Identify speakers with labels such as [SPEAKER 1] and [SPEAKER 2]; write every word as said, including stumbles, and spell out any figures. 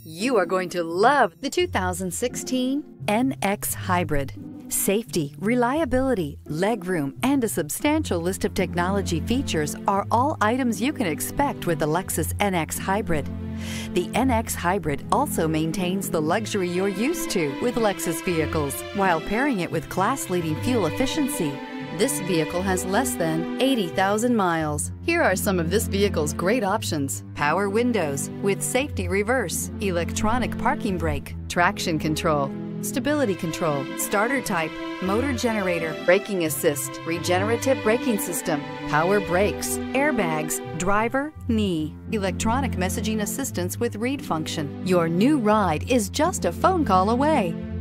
[SPEAKER 1] You are going to love the two thousand sixteen N X Hybrid. Safety, reliability, legroom, and a substantial list of technology features are all items you can expect with the Lexus N X Hybrid. The N X Hybrid also maintains the luxury you're used to with Lexus vehicles, while pairing it with class-leading fuel efficiency. This vehicle has less than eighty thousand miles. Here are some of this vehicle's great options: power windows with safety reverse, electronic parking brake, traction control, stability control, starter type, motor generator, braking assist, regenerative braking system, power brakes, airbags, driver, knee, electronic messaging assistance with read function. Your new ride is just a phone call away.